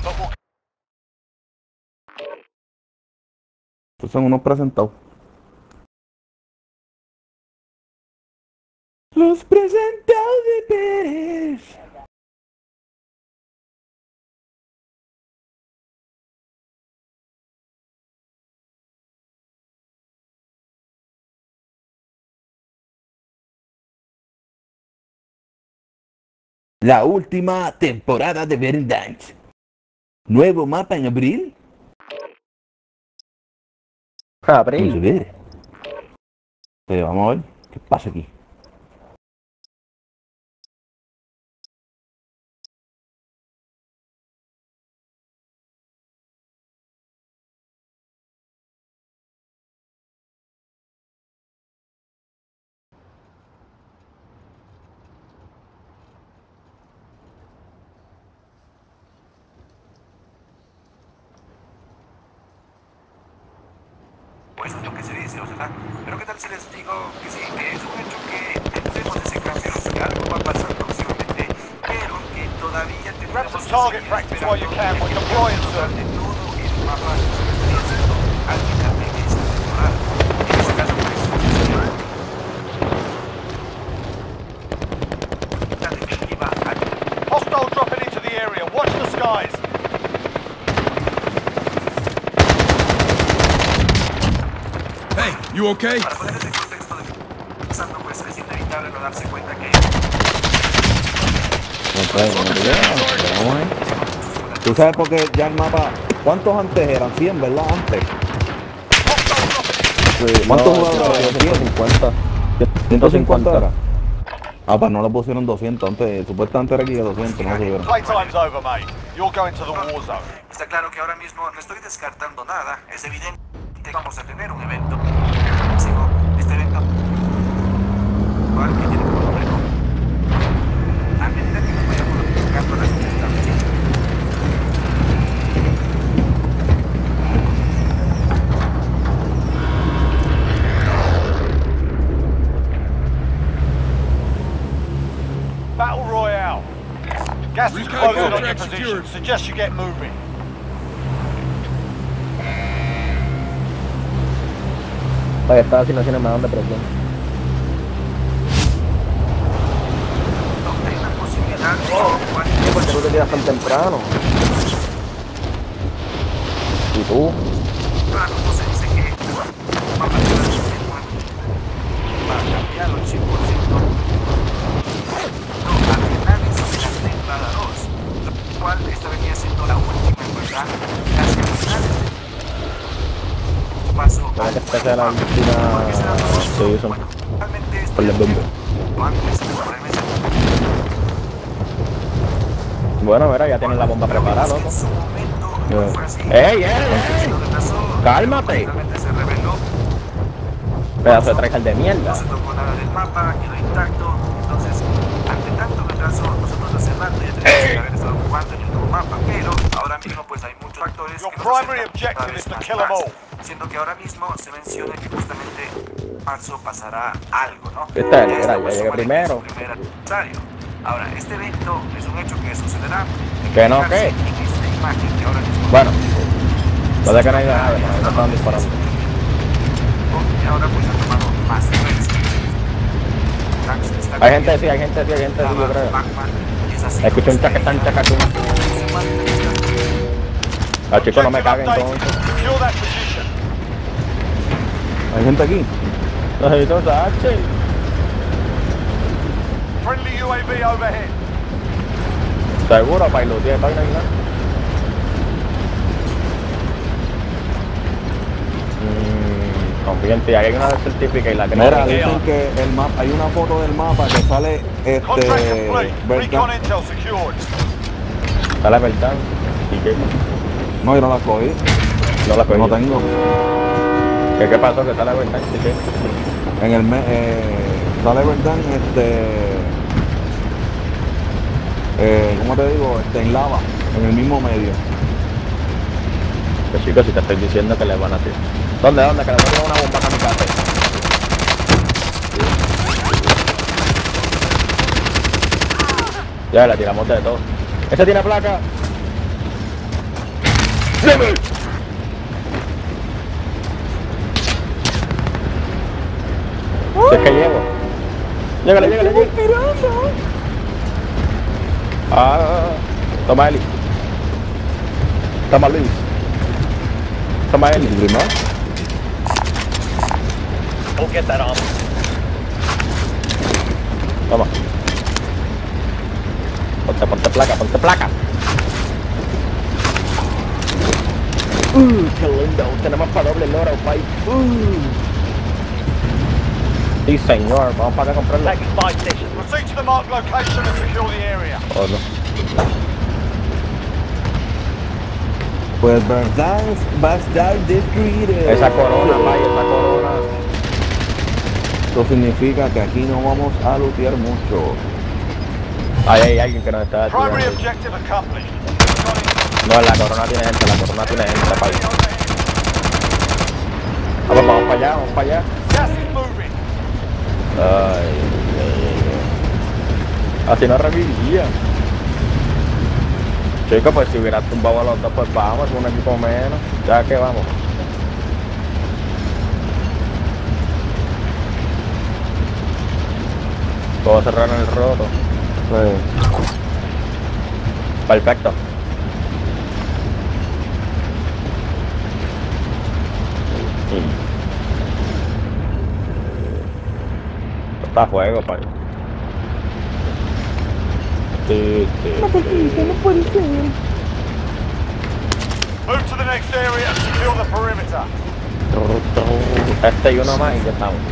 one, but we'll... Estos son unos presentados. Los presentados de Pérez. La última temporada de Verdansk. Nuevo mapa en abril. Abril. Vamos a ver. Vamos a ver qué pasa aquí. Pues lo que se dice, o sea, pero qué tal si les digo que sí, que es un hecho que entremos ese cambio, que algo va a pasar próximamente, pero que todavía Grab tenemos some target practice while you can. We're deploying, sir. de todo el mapa que se estaría haciendo al final de esta temporada. En este caso, pues, la definitiva al Hostile dropping into the area. Watch the skies. Hey, you okay? para ponerles en contexto de pasando, pues es inevitable no darse cuenta que Tú sabes por qué ya el mapa. ¿Cuántos antes eran? 100, ¿verdad? Antes. ¿Cuántos jugadores? 150. 150 era. Ah, pues no lo pusieron 200. Antes, supuestamente era aquí de 200, no subieron. Playtime's over, mate. You're going to the war zone. está claro que ahora mismo no estoy descartando nada. Es evidente que vamos a tener un evento. Sigo, este evento. ¿Cuál que tiene como nombre? A medida que nos vayamos buscando las establecidas. Battle Royale. Gas is Recon closing on your contract position. secured. Suggest you get moving. Oye, estas asignaciones me dan depresión. Hay una posibilidad de Sí, porque tú te quedas tan temprano. ¿Y tú? como se dice que va a cambiar el sistema. Va a cambiar el 100%. No, a finales de la temporada 2, lo cual esta venía siendo la última en verdad, casi a finales de paso Para que esta sea la última season. realmente Por el bombo. antes de los remeses. Bueno, mira, ya tienen la bomba preparada, loco. En su momento no fue así. ¡Ey, ey, Lo ey! retrasó, ¡Cálmate! finalmente se reveló. Pedazo de tracker de mierda. No se tocó nada del mapa, quedó intacto. Entonces, ante tanto retraso, nosotros hace rato ya tenemos que haber estado jugando en el nuevo mapa. Pero ahora mismo pues hay muchos factores Your que nos primary acercan cada objective vez is to más kill 'em más, all. siendo que ahora mismo se menciona que justamente en marzo pasará algo, ¿no? Esta Ya era, estamos ya llegué sobre primero. su primer aniversario. Ahora, este evento es un hecho que sucederá. ¿Que no, qué? En esta imagen que ahora mismo Bueno, no de que no hay nada, no estaban disparando. y ahora pues ha tomado más fuerza. Hay gente, sí, yo creo. Escuché un chaquetán, chacatún. Ah, chicos, no me caguen entonces. Secure that position. ¿Hay gente aquí? Necesito Sache. Friendly UAV overhead. Seguro, pilotear, está bien ahí, ¿no? Confía en ti, hay una certifica y la creo. Mira, dicen que el mapa, hay una foto del mapa que sale Contract complete. Recon ¿verdad? intel secured. Está la verdad. ¿Y qué? No, yo no la cogí. No la cogí. No tengo. ¿Qué pasó? Que está la verdad. ¿Y qué? En el sale verdad, ¿cómo te digo? En lava, en el mismo medio. Pues chicos, si te estoy diciendo que le van a tirar. ¿Dónde? Que le voy a tirar una bomba a mi casa. Ya, la tiramos de todo. ¿Ese tiene placa? Si es que llego. Llegale. Toma Eli. Toma Luis. Toma Eli. Primero. Toma. Ponte placa. Qué lindo. Tenemos para doble loro, pay. Sí, señor. Vamos para acá a comprarlo. Proceed to the marked location and secure the area. Oh, no. Pues Verdansk va a estar destruido. Esa corona, pay, esa corona. Esto significa que aquí no vamos a lootear mucho. Ahí hay alguien que nos está Primary ayudando. objective accomplished. No, la corona tiene gente, pay. Vamos para allá. Gas is moving. Ay. Así no revivía. Chicos, pues si hubiera tumbado a los dos, pues vamos, un equipo menos. Ya que vamos. Puedo cerrar en el roto. Pues, Perfecto. Está a juego, pay. no puede ser. Move to the next area and secure the perimeter. Este y uno más y ya estamos.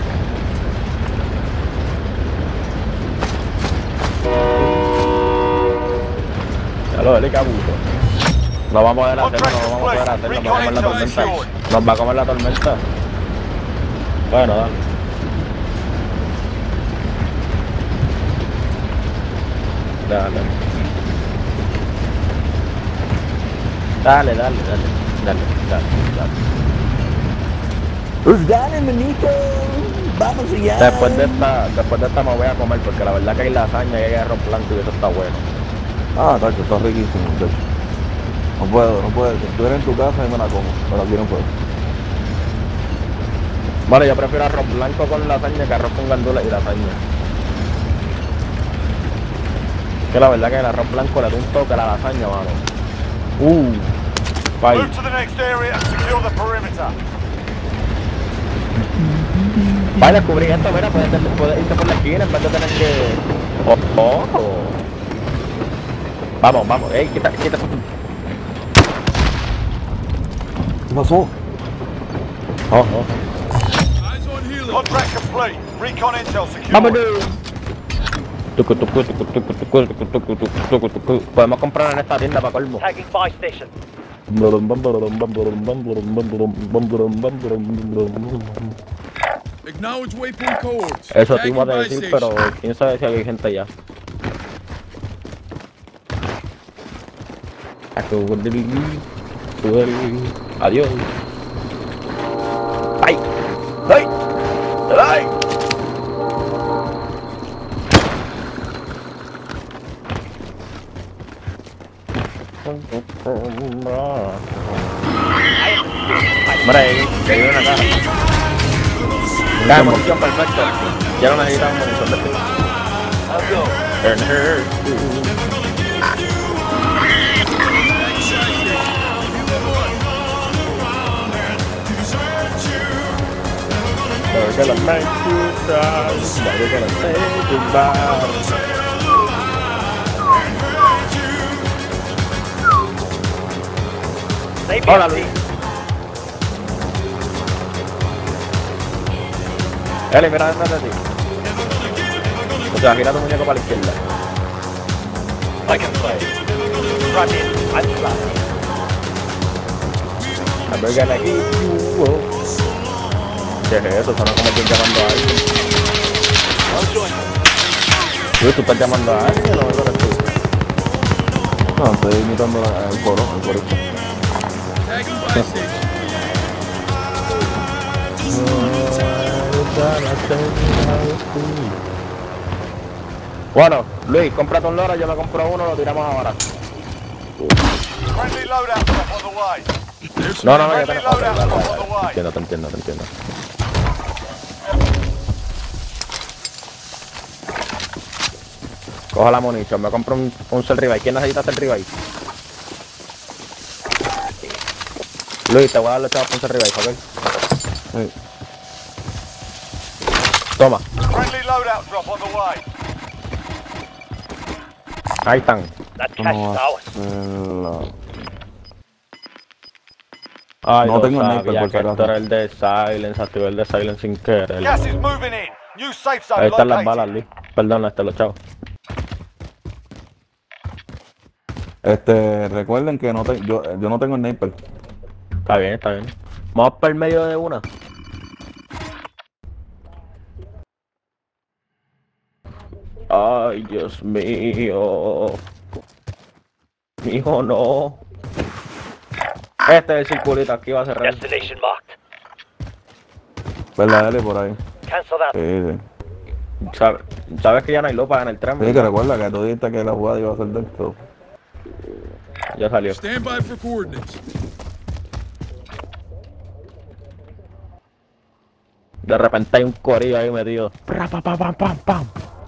Ya lo del cabuto. No vamos a poder hacerlo, nos va a comer la tormenta. Nos va a comer la tormenta. Bueno, dale. Dale. Pues dale, manito. Vamos allá. Después de esta me voy a comer porque la verdad que hay lasaña y hay arroz blanco y eso está bueno. Ah, tacho, está riquísimo, tacho. No puedo. Tú eres en tu casa y me la como, pero aquí no puedo. Bueno, yo prefiero arroz blanco con lasaña que arroz con gandules y lasaña. Que la verdad que el arroz blanco le da un toque a la lasaña, mano. Bye. Move to the next area and secure the perimeter. Vale, descubrí esto, mira, puedes irte por la esquina en vez de tener que... Vamos, quita. ¿Qué pasó? Eyes on healer. Contract complete. Recon intel secure. Vámonos. Podemos comprar en esta tienda para colmo. Acknowledge waypoint codes. Eso te iba a Tagging buy decir, station. pero quién sabe si hay gente allá. Adiós. ¡Ay! Mira, que hay una caja. Caja de munición, perfecto. Ya no necesitamos munición, perfecto. We're gonna make you cry, but we're gonna say goodbye. Hola, Luis. Eli, mira detrás de ti. O sea, gira tu muñeco para la izquierda. We're gonna give you. ¿Qué es eso? Suena como estoy llamando a alguien. Luis, ¿tú estás llamando a alguien o no eres tú? No, estoy imitando el corito. Tagging buy station. Bueno, Luis, cómprate un loro, yo me compro uno, lo tiramos ahora. Friendly loadout drop on the way. There's No, some no, no, yo Friendly tengo... Ok, loadout vale, drop vale, on the vale. way. Te entiendo. Cojo la munición, me compro un cell revive. ¿Quién necesita cell revive? Luis, te voy a dar los chavos por un cell revive, ¿ok? Sí. Toma, Friendly loadout drop on the way. ahí están. ¿Cómo va a ser la- Ay, No no tengo sabía sniper, por si que esto acaso. era el de Silence, activé el de Silence sin querer. Gas is moving in. New safe zone Ahí están las balas, located. Luis. Perdón, los chavos. Recuerden que yo no tengo sniper. Está bien. Vamos por el medio de una. Ay, Dios mío. Hijo, no. Este es el circulito, aquí va a cerrar. Destination marked. ¿Verdad? Dale por ahí. Cancel that. ¿Sabes que ya no hay lupa en el tren? Sí, que recuerda que tú dijiste que la jugada iba a ser de esto. Ya salió. Stand by for coordinates. De repente hay un corillo ahí metido. Pam.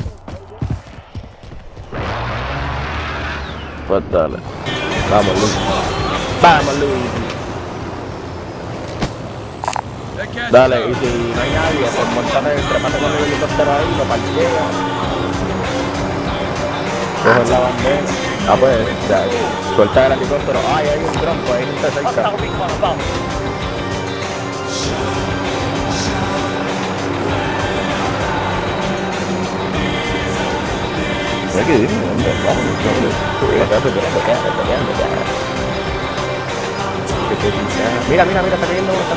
Pues dale. Vamos, Luis. That gas Dale, is y out. si no hay nadie, pues montate, trepate con el helicóptero ahí, lo parquea. Coges la bandera. Ah, pues, ya, suelta el helicóptero. Ay, hay un dron, pues hay gente cerca. Hostile recon above. Hay que irme, hombre, vamos. Mira, está cayendo uno.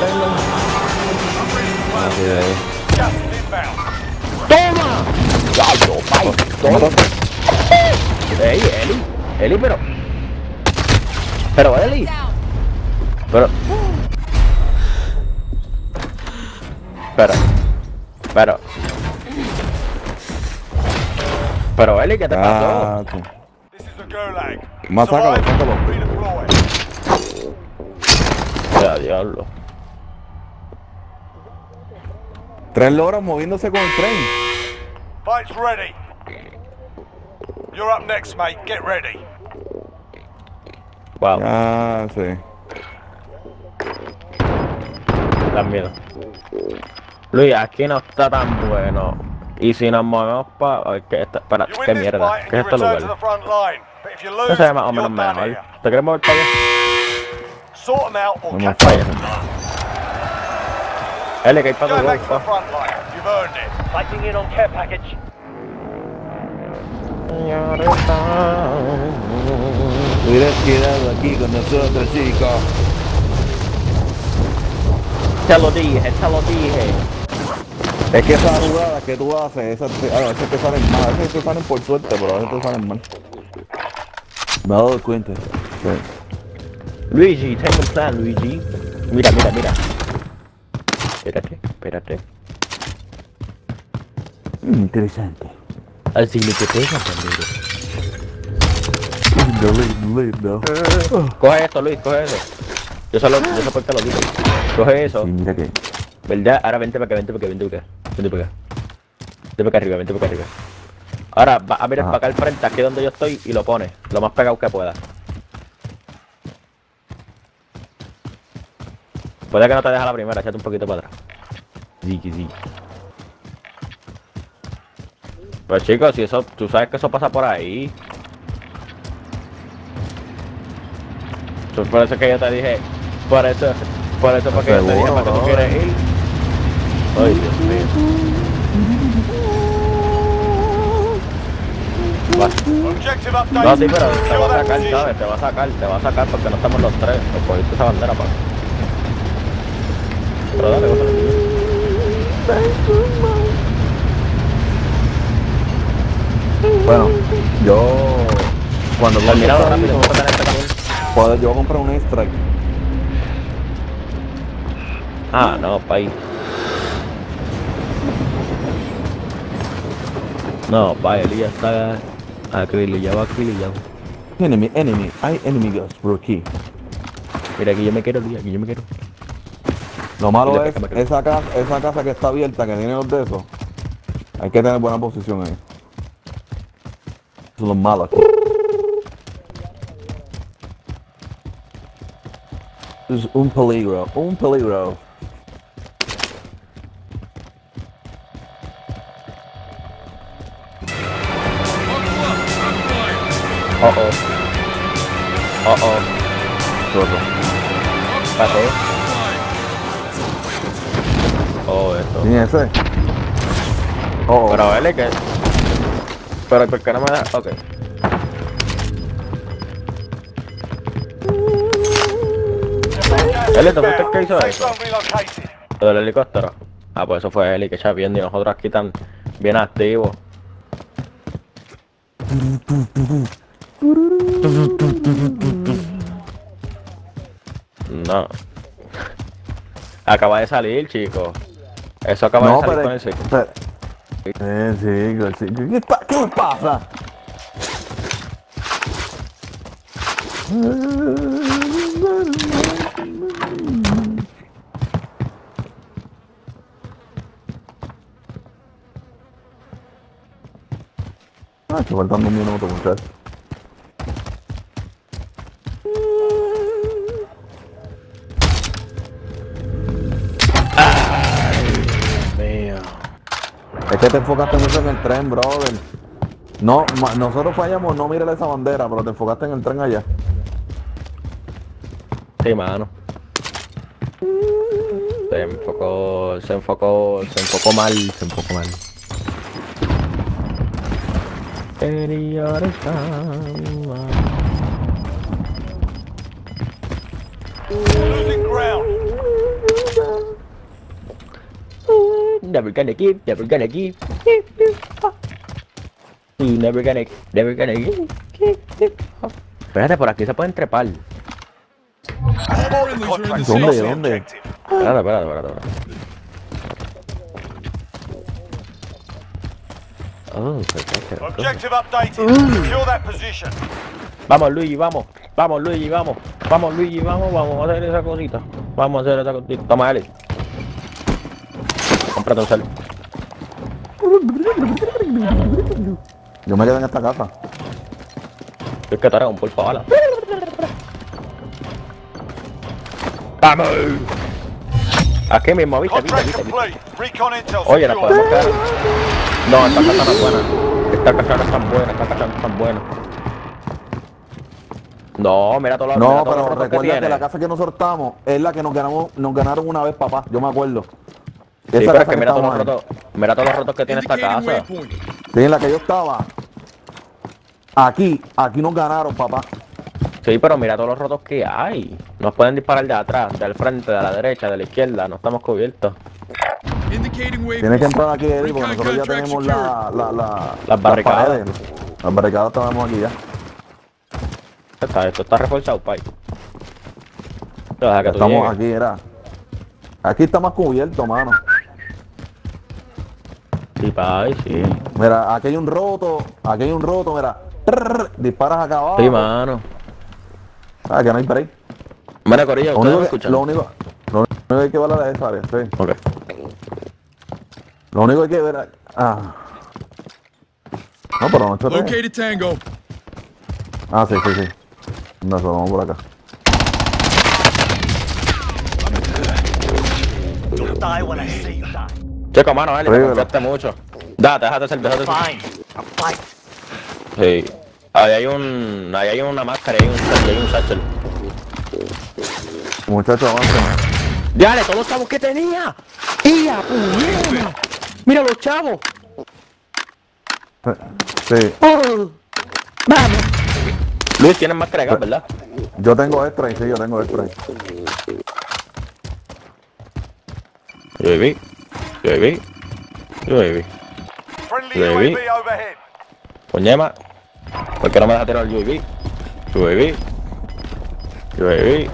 Gas is inbound. ¡Toma! ¡Gallo, pai! ¡Toma! ¡Ey, Eli, pero... Eli... Pero Eli, ¿qué te pasó? This is the Gulag. Más sácalo. Redeploy. Ya, diablo. 3 loros moviéndose con el tren. Fight's ready. You're up next, mate. Get ready. Wow, Ah, sí. dan miedo. Luis, aquí no está tan bueno. Y si nos movemos para... Espera, You qué win this mierda. fight and ¿Qué you es este return to the lugar? front line. But if you lose, Eso se ve más o you're menos done mejor. here. ¿Te querés mover para allá? Sort them out or Vamos catch para them. allá. Eli, que hay para Go tu back to the golfa. front line. You've earned it. Fighting in on care package. Hubieras quedado aquí con nosotros, chicos. Te lo dije. Es que esas jugadas que tú haces, a veces te salen mal, a veces te salen por suerte, pero a veces te salen mal. Me he dado cuenta. Sí. Luigi, tengo un plan, Luigi. Mira. Espérate. Interesante. Así lo que pega, amigo. Lindo. Coge esto, Luis, coge eso. Yo sé por qué lo digo. Coge eso. Sí, mira que. ¿Verdad? Ahora vente para acá. Vente para acá arriba. Ahora va a mirar Ajá. para acá al frente, aquí donde yo estoy, y lo pones lo más pegado que pueda. Puede que no te deja la primera, échate un poquito para atrás. Sí. Pues chicos, si eso, tú sabes que eso pasa por ahí. Por eso que yo te dije, por eso porque yo te dije Seguro, para que tú bro. quieres ir. Ay, Dios mío. Va. Objective update. No, sí, pero te Secure va a that sacar, position. ¿sabes? Te va a sacar porque no estamos los tres. Nos cogiste esa bandera, pa. Pero dale, gózalo. Bueno, yo. Cuando Terminado rápido, vamos a tener este camión. yo voy a comprar un extra. Ah, no, país. No, pa, Elías está acrillado. Enemy. Hay enemigos por aquí. Mira, aquí yo me quiero, aquí yo me quiero. Lo malo Mira, es que me quedo. esa casa que está abierta, que tiene los de esos. Hay que tener buena posición ahí. Eso es lo malo aquí. Es un peligro. Buckle up. I'm flying. Roto. Pasé. Flying. Oh, eso. ¿Quién es ese? Oh, Pero vale que... Pero ¿por qué no me da? Ok. Eli, ¿tú fuiste el que hizo Safe eso? zone relocated. Lo del helicóptero. Ah, pues eso fue Eli que echa viendo y nosotros aquí tan bien activos. No. Acaba de salir, chicos. Eso acaba de salir con el ciclo. Sí. ¿Qué me pasa? Estoy faltando un minuto, muchachos. Mío. Es que te enfocaste mucho en el tren, brother. No, nosotros fallamos, no mires esa bandera, pero te enfocaste en el tren allá. Sí, mano. Se enfocó mal. Losing ground. Never gonna give. Never gonna give. Espérate, por aquí se pueden trepar. Friendlies are in the ¿Dónde? safe zone. ¿Dónde? Objective. Espérate. Oh, perfecto. Objective updated. Secure that position. Vamos, Luigi, vamos. Vamos a hacer esa cosita. Toma, Alex. Cómprate un cel. Yo me quedé en esta casa. Es que te hará un pulpo a bala. ¡Vamos! Aquí mismo, viste. Contract complete. Recon intel Oye, la secure. podemos quedar. No, esta casa no es buena. Esta casa no es tan buena. No, mira todos los No, rotos pero que recuerda tiene. que la casa que nosotros estamos es la que nos ganaron una vez, papá. Yo me acuerdo. Sí, Esa pero es casa que mira todos estábamos los rotos. Mira todos los rotos que tiene esta Indicating casa. waypoint. Sí, en la que yo estaba. Aquí nos ganaron, papá. Sí, pero mira todos los rotos que hay. Nos pueden disparar de atrás, del frente, de la derecha, de la izquierda. No estamos cubiertos. Indicating Tienes que waypoint. entrar aquí, Eddie, porque Recon nosotros ya contract tenemos Las las barricadas. paredes. Las barricadas estamos aquí ya. Esto está reforzado, pai. Deja que tú Estamos llegues. aquí, era. Aquí está más cubierto, mano. Sí, pai, sí. Mira, aquí hay un roto, mira. Disparas acá abajo. Sí, mano. Ah, que no hay break. Mira, Corillo, Lo ¿ustedes único, me que, escuchan? lo único que hay que ver es esa área, sí. Ok. Lo único que hay que ver es... Ah. No, pero no chotea. Located Tango. Ah, sí. No, eso, vamos por acá. You'll die when I say you die. Chico, mano, Eli, me Rívelo. confiaste mucho. Déjate ser. Fine. I'll fight. Sí. Ahí hay una máscara, hay un satchel. Muchachos, avancen. ¡Dale, todos los chavos que tenía! ¡Ia, puñeta! ¡Mira los chavos! Sí, ¡Oh! ¡Vamos! Luis, tienes máscara acá, ¿verdad? yo tengo extra y sí, yo tengo extra. UAV. Friendly Baby. UAV overhead. Coñema. ¿Por qué no me deja tirar el UAV? UAV.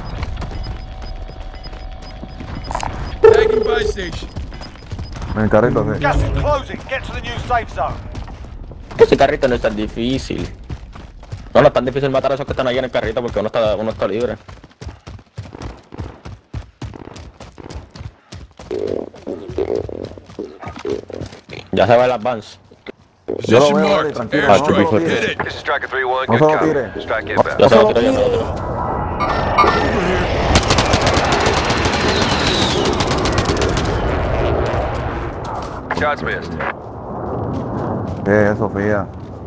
Tagging by station. En el carrito, sí. Gas is closing. Get to the new safe zone. Ese carrito no es tan difícil. No, no es tan difícil matar a esos que están ahí en el carrito porque uno está libre. Ya se va el advance. Yo lo Position veo, marked. tranquilo, no se lo Airstrike. tire. Hit it. This is Striker 3-1. No Good se lo copy. tire. Strike inbound. Ya se lo tiro, ya se lo tiro. Shots missed. ¿Qué es, Sofía?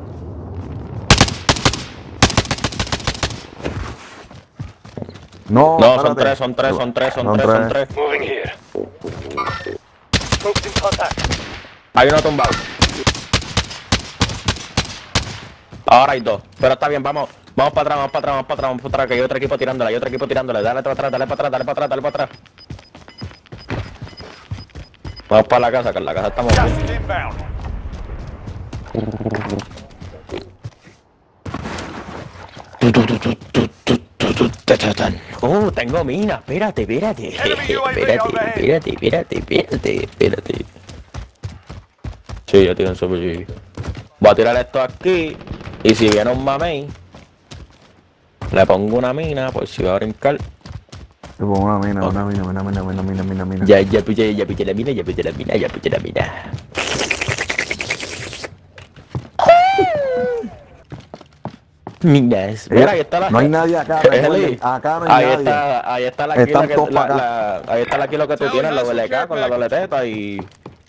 No, No, son espérate. tres, son tres, son tres, son tres, son tres. Moving here. Troops in contact. Hay uno tumbado. Ahora hay dos. Pero está bien, vamos. Vamos para atrás, vamos para atrás, vamos para atrás, vamos para atrás, que hay otro equipo tirándole, hay otro equipo tirándole. Dale para atrás, dale para atrás, dale para atrás, dale para atrás. Vamos para la casa, que en la casa estamos Gas bien. is inbound. Oh, tengo mina, espérate. Espérate. Sí, yo tiro un super GG. Voy a tirar esto aquí. Y si viene un mamey, le pongo una mina por si va a brincar. Te pongo una mina. Ya puse la mina. Minas. Mira, ahí está la. No hay nadie acá, recuerden, acá no hay nadie. Ahí está la Están kilo que todos para ahí está la kilo que tú Tell tienes, la Hassel WLK con la Jetpack. doble teta y.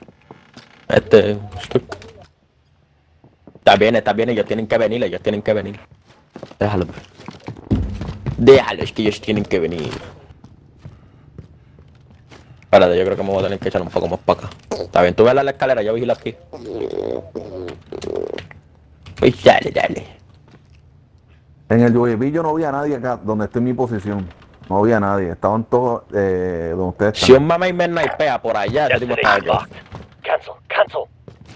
Está bien, ellos tienen que venir. Déjalo. Déjalos que ellos tienen que venir. Espérate, yo creo que me voy a tener que echar un poco más para acá. Está bien, tú ves la escalera, yo vigilo aquí. Pues dale. En el UAV yo no vi a nadie acá, donde estoy en mi posición. No había nadie, estaban todos donde ustedes Si están. un mamey me snipea por allá, este tipo está Destination aquí. locked. Cancel.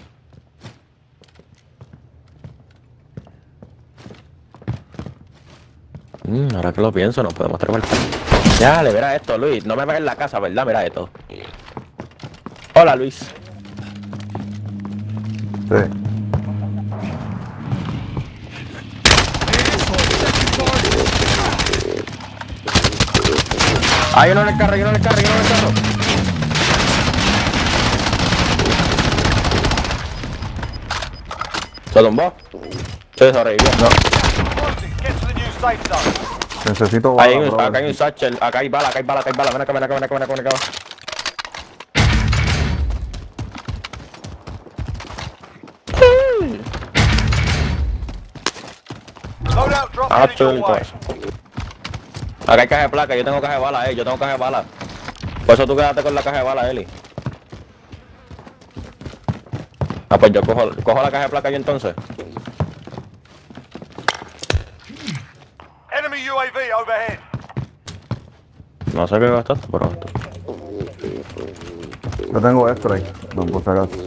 Ahora que lo pienso, no podemos trepar. Dale, mira esto, Luis. No me veas en la casa, ¿verdad? Mira esto. Hola, Luis. Sí. Hay uno en el carro. ¿Se tumbó? Sí, sobrevivió. No. Closing. Get to the new safe zone. Necesito bala, brother. Acá hay un satchel. Acá hay bala. Ven acá. Loadout drop Ah, headed your chulo, way. pues. Acá hay caja de placa. Yo tengo caja de bala, Por eso tú quédate con la caja de bala, Eli. Ah, pues yo cojo la caja de placa ahí entonces. Enemy UAV overhead. No sé qué gastaste, pero esto. Yo tengo extra ahí, no, por si acaso.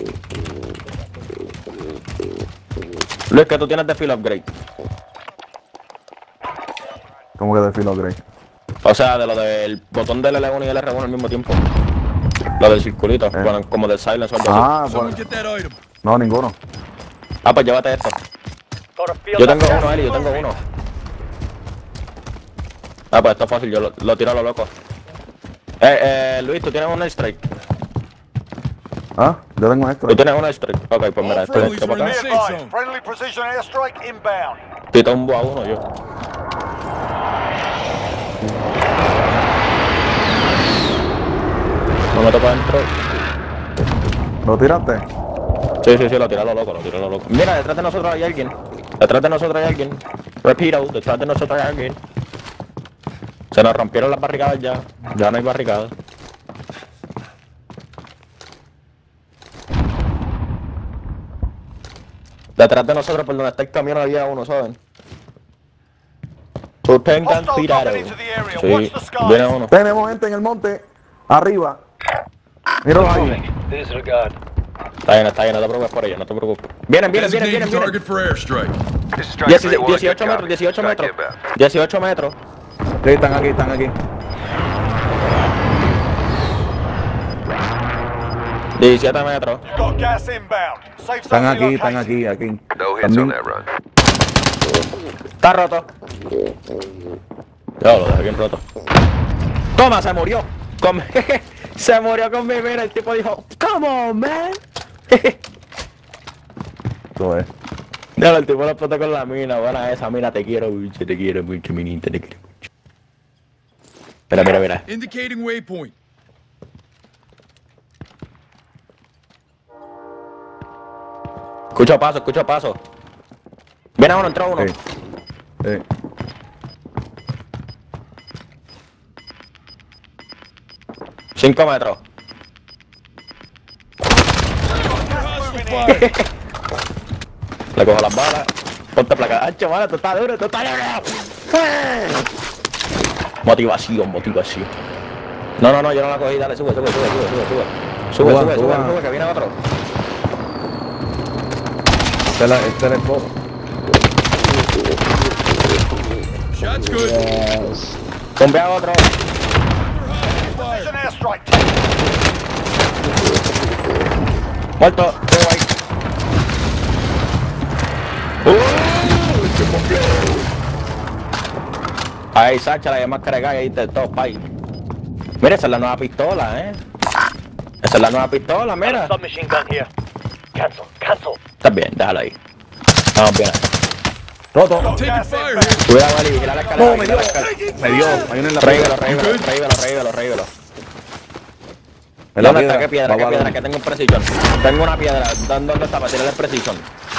Luis, que tú tienes de field upgrade. ¿Cómo que de filo Grey? O sea, de lo del botón del L1 y el R1 al mismo tiempo. Lo del circulito, bueno, como del silence o algo así. Ah, Someone pues, get that item. no, ninguno. Ah, pues llévate esto. Got a field Yo tengo up. uno, Eli, yo tengo uno. Ah, pues esto es fácil, yo lo tiro a lo loco. Luis, ¿tú tienes un strike? Ah, yo tengo extra. ¿Tú tienes un strike? Ok, pues mira, All esto friendlies es are in para Be the acá. safe advised. zone. Friendly precision airstrike inbound. Te tumbo a uno yo. No me toca adentro. ¿Lo tiraste? Sí, lo tiro a lo loco, Mira, detrás de nosotros hay alguien. Repito, detrás de nosotros hay alguien. Se nos rompieron las barricadas ya. Ya no hay barricadas. Detrás de nosotros, por donde está el camión, había uno, ¿saben? Tengan Hostile cuidado. dropping into the area. Sí, Watch the skies. viene uno. Tenemos gente en el monte, arriba. Míralo ahí. Disregard. Está bien, no te preocupes por ello, no te preocupes. Vienen. Designated target for airstrike. This is Striker 3-1. Good 18 metros, copy. 18 Strike metros. inbound. 18 metros. Sí, están aquí. 17 metros. Got gas inbound. Safe Están zone aquí, relocated. aquí. No hits on También that run. Está roto. Yo lo dejé bien roto. Toma, se murió. Se murió con mi mina. El tipo dijo, come on, man. Eso es. No, el tipo lo explotó con la mina. Buena esa mina, te quiero mucho, minita, te quiero mucho. Mira. Indicating waypoint. Escucho paso. Viene uno, entró uno. Sí. 5 metros. Le cojo las balas. Ponte placa. ¡Ancho, mala! ¡Tú estás duro! Motivación. No, yo no la cogí. Dale, sube, que viene otro. Este es el bobo. Shot's good. Tumbé a otro. Precision airstrike. Muerto. Ahí, Sacha, la más cargada ahí de todo, pay. Mira, esa es la nueva pistola, Esa es la nueva pistola, mira. Submachine gun here. Cancel. Está bien, déjala ahí. Vamos bien. Roto. Taking fire here. Cuidado, Ali, vigila la escalera. No, me dio. Hay uno en la Rívelo. En la ¿Dónde está? ¿Qué piedra. piedra? Que tengo un precision. Tengo una piedra. ¿Dónde está? Para tirarle el precision.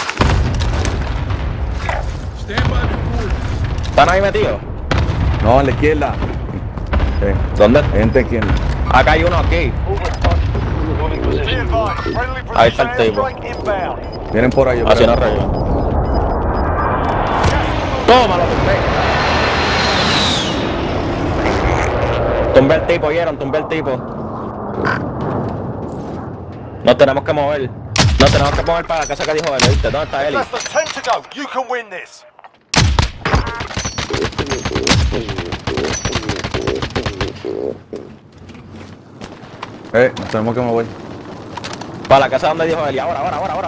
Stand by before. ¿Están ahí metidos? No, a la izquierda. Sí. ¿Dónde? Gente aquí. Acá hay uno aquí. Moving Be position. advised, friendly Ahí está precision el tipo. airstrike inbound. Vienen por ahí. yo Así creo. no reyes. Toma, lo tumbé. Tumbé el tipo, ¿oyeron? Tumbé el tipo. Nos tenemos que mover. Para la casa que dijo él, ¿viste? ¿Dónde está Eli? Less than 10 to go. You can win this. Nos tenemos que mover. Para la casa donde dijo Eli. Ahora.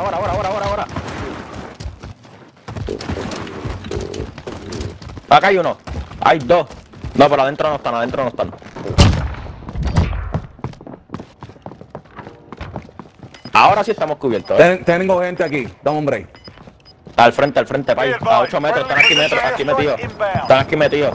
Acá hay uno. Hay dos. No, pero adentro no están. Ahora sí estamos cubiertos, Tengo gente aquí. Dame un break. Al frente, pay. A 8 metros, están aquí metidos. Están aquí metidos.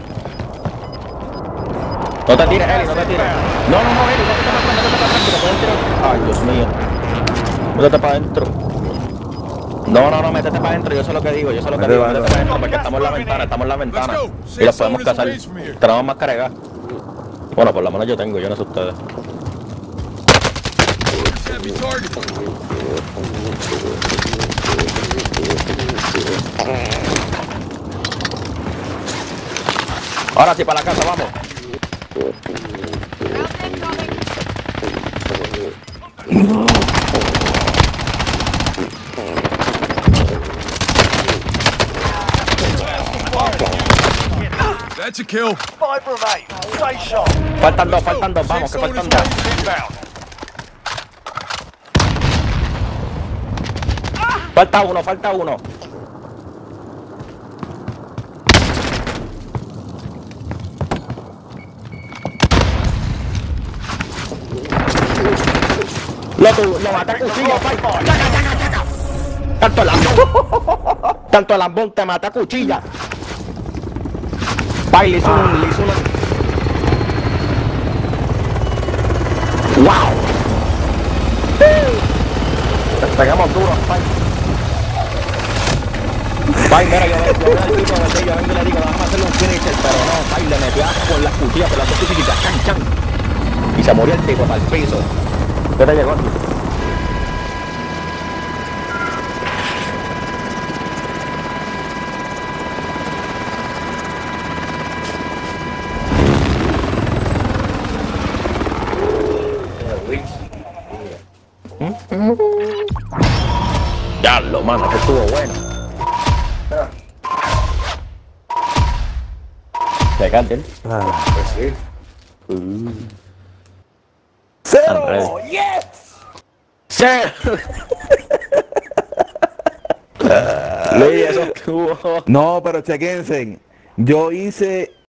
No te tires, Eli, no te tires. No, Eli, métete para atrás, que te pueden tirar. Ay, Dios mío. Métete para adentro. No, métete para adentro, yo sé lo que digo, métete para adentro, porque estamos en la ventana, y los podemos cazar. Tenemos más carga. Bueno, por lo menos yo no sé ustedes. Heavy target. Ahora sí, para la casa, vamos. That's a kill. 5 remain. Stay sharp. Faltan dos, vamos, que faltan dos. Inbound. Falta uno. Lo mata a cuchilla, pay. Tanto el lambón te mata a cuchilla. Pay, le hizo una. ¡Wow! Te pegamos duro, pay. Pay, mira, yo veo al tipo de yo vengo y le digo, vamos a hacerle un finisher, pero no, pay, le metió por las cuchillas, por las dos cuchillitas, chan. Y se murió el tipo para el piso. ¿Qué te llegó aquí? Ya lo mano, que estuvo bueno. ¿Se canten? Pues sí. ¡Cero! ¡Yes! ¡Cero! Luis, eso estuvo. No, pero chequense. Yo hice